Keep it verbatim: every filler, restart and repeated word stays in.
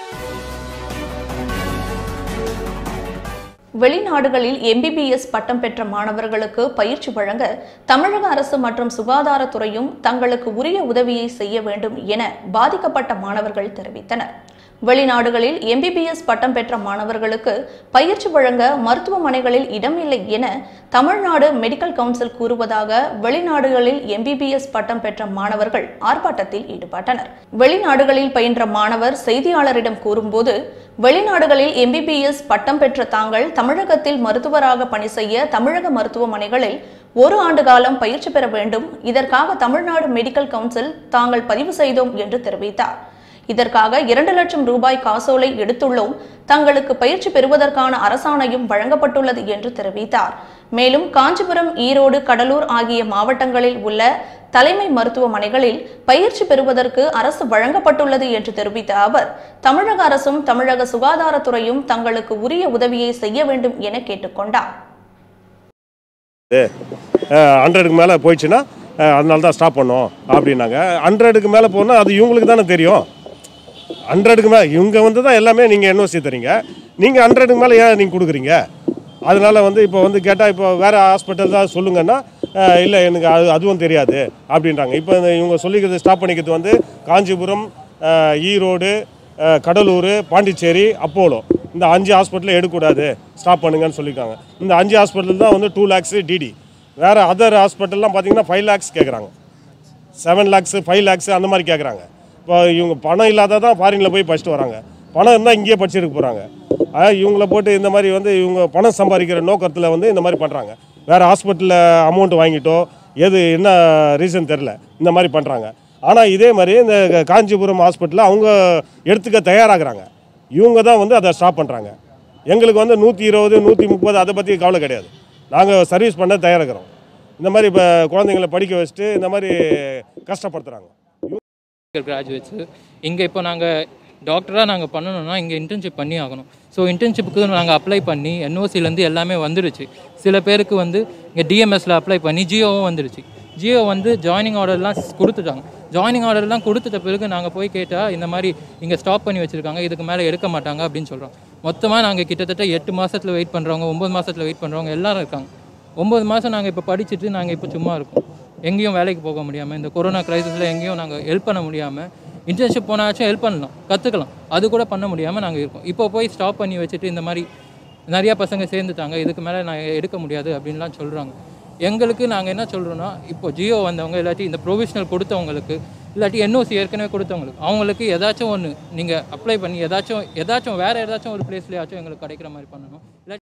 வெளிநாடுகளில் எம்பிபிஎஸ் பட்டம் பெற்ற மாணவர்களுக்கு பயிற்சி வழங்க தமிழக அரசு மற்றும் சுகாதாரத்துறையும் தங்களுக்கு உரிய உதவியை செய்ய வேண்டும் என பாதிக்கப்பட்ட மாணவர்கள் தெரிவித்தனர். வெளிநாடுகளில் எம்பிபிஎஸ் பட்டம் பெற்ற மாணவர்களுக்கு பயிற்சி வழங்க மருத்துவமனைகளில் இடமில்லை என தமிழ்நாடு மெடிக்கல் கவுன்சில் கூறுவதாக வெளிநாடுகளில் எம்பிபிஎஸ் பட்டம் பெற்ற மாணவர்கள் ஆர்ப்பாட்டத்தில் ஈடுபட்டனர். வெளிநாடுகளில் பயின்ற மாணவர் செய்தியாளரிடம் கூறும்போது, வெளிநாடுகளில் எம்பிபிஎஸ் பட்டம் பெற்ற தாங்கள் தமிழகத்தில் மருத்துவராக பணி செய்ய தமிழக மருத்துவமனைகளில் ஒரு ஆண்டு காலம் பயிற்சி பெற வேண்டும். இதற்காக தமிழ்நாடு மெடிக்கல் கவுன்சில் தாங்கள் பதிவு செய்தோம் என்று தெரிவித்தார். இதற்காக இரண்டு லட்சம் ரூபாய் காசோலை எடுத்துள்ளோம். தங்களுக்கு பயிற்சி பெறுவதற்கான அரசாணையும் வழங்கப்பட்டுள்ளது என்று தெரிவித்தார். மேலும் காஞ்சிபுரம், ஈரோடு, கடலூர் ஆகிய மாவட்டங்களில் உள்ள தலைமை மருத்துவமனைகளில் பயிற்சி பெறுவதற்கு அரசு வழங்கப்பட்டுள்ளது என்று தெரிவித்த அவர், தமிழக அரசும் தமிழக சுகாதாரத்துறையும் தங்களுக்கு உரிய உதவியை செய்ய வேண்டும் என கேட்டுக்கொண்டார். ஹண்ட்ரடுக்கு மேலே போயிடுச்சுன்னா அதனால தான் ஸ்டாப் பண்ணோம் அப்படின்னாங்க. ஹண்ட்ரடுக்கு மேலே போனால் அது இவங்களுக்கு தானே தெரியும். ஹண்ட்ரடுக்கு மேலே இவங்க வந்து தான் எல்லாமே நீங்கள் என்ஓசி தரீங்க. நீங்கள் ஹண்ட்ரடுக்கு மேலே ஏன் நீங்கள் கொடுக்குறீங்க? அதனால் வந்து இப்போ வந்து கேட்டால் இப்போ வேறு ஹாஸ்பிட்டல் தான் சொல்லுங்கன்னா, இல்லை எனக்கு அது அதுவும் தெரியாது அப்படின்றாங்க. இப்போ இவங்க சொல்லிக்கிறது ஸ்டாப் பண்ணிக்கிறது வந்து காஞ்சிபுரம், ஈரோடு, கடலூர், பாண்டிச்சேரி, அப்போலோ இந்த அஞ்சு ஹாஸ்பிட்டலில் எடுக்கக்கூடாது, ஸ்டாப் பண்ணுங்கன்னு சொல்லியிருக்காங்க. இந்த அஞ்சு ஹாஸ்பிட்டல் தான் வந்து டூ லேக்ஸு டிடி. வேறு அதர் ஹாஸ்பிட்டல்லாம் பார்த்தீங்கன்னா ஃபைவ் லேக்ஸ் கேட்குறாங்க, செவன் லேக்ஸு ஃபைவ் லேக்ஸு அந்த மாதிரி கேட்குறாங்க. இப்போ இவங்க பணம் இல்லாத தான் ஃபாரினில் போய் படிச்சுட்டு வராங்க. பணம் இருந்தால் இங்கேயே படிச்சுட்டு போகிறாங்க. இவங்கள போட்டு இந்த மாதிரி வந்து இவங்க பணம் சம்பாதிக்கிற நோக்கத்தில் வந்து இந்த மாதிரி பண்ணுறாங்க. வேறு ஹாஸ்பிட்டலில் அமௌண்ட் வாங்கிட்டோ எது என்ன ரீசன் தெரில இந்த மாதிரி பண்ணுறாங்க. ஆனால் இதே மாதிரி இந்த காஞ்சிபுரம் ஹாஸ்பிட்டலில் அவங்க எடுத்துக்க தயாராகிறாங்க. இவங்க தான் வந்து அதை ஸ்டாப் பண்ணுறாங்க. எங்களுக்கு வந்து நூற்றி இருபது நூற்றி முப்பது அதை பற்றி கவலை கிடையாது. நாங்கள் சர்வீஸ் பண்ண தயாராகிறோம். இந்த மாதிரி இப்போ குழந்தைங்களை படிக்க வச்சுட்டு இந்த மாதிரி கஷ்டப்படுத்துகிறாங்க. கிராஜுவேட்ஸு இங்கே இப்போ நாங்கள் டாக்டராக நாங்கள் பண்ணணும்னா இங்கே இன்டர்ன்ஷிப் பண்ணி ஆகணும். ஸோ இன்டர்ன்ஷிப்புக்கு நாங்கள் அப்ளை பண்ணி என்ஓசிலேருந்து எல்லாமே வந்துடுச்சு. சில பேருக்கு வந்து இங்கே டிஎம்எஸில் அப்ளை பண்ணி ஜியோவும் வந்துடுச்சு. ஜியோ வந்து ஜாயினிங் ஆர்டர்லாம் கொடுத்துட்டாங்க. ஜாயினிங் ஆர்டர்லாம் கொடுத்துட்ட பிறகு நாங்கள் போய் கேட்டால் இந்த மாதிரி இங்கே ஸ்டாப் பண்ணி வச்சுருக்காங்க, இதுக்கு மேலே எடுக்க மாட்டாங்க அப்படின்னு சொல்கிறோம். மொத்தமாக நாங்கள் கிட்டத்தட்ட எட்டு மாதத்தில் வெயிட் பண்ணுறவங்க, ஒம்பது மாதத்தில் வெயிட் பண்ணுறவங்க எல்லோரும் இருக்காங்க. ஒம்பது மாதம் நாங்கள் இப்போ படிச்சுட்டு நாங்கள் இப்போ சும்மா இருக்கோம். எங்கேயும் வேலைக்கு போக முடியாமல், இந்த கொரோனா கிரைசிஸில் எங்கேயும் நாங்கள் ஹெல்ப் பண்ண முடியாமல், இன்டர்ன்ஷிப் போனாச்சும் ஹெல்ப் பண்ணலாம், கற்றுக்கலாம், அது கூட பண்ண முடியாமல் நாங்கள் இருக்கோம். இப்போ போய் ஸ்டாப் பண்ணி வச்சுட்டு இந்த மாதிரி நிறையா பசங்க சேர்ந்துட்டாங்க, இதுக்கு மேலே நாங்கள் எடுக்க முடியாது அப்படின்லாம் சொல்கிறாங்க. எங்களுக்கு நாங்கள் என்ன சொல்கிறோன்னா, இப்போ ஜியோ வந்தவங்க இல்லாட்டி இந்த ப்ரொவிஷனல் கொடுத்தவங்களுக்கு இல்லாட்டி என்ஓசி ஏற்கனவே கொடுத்தவங்களுக்கு அவங்களுக்கு ஏதாச்சும் ஒன்று நீங்கள் அப்ளை பண்ணி ஏதாச்சும் ஏதாச்சும் வேறு ஏதாச்சும் ஒரு பிளேஸ்லையாச்சும் எங்களுக்கு கிடைக்கிற மாதிரி பண்ணணும். இல்லாட்டி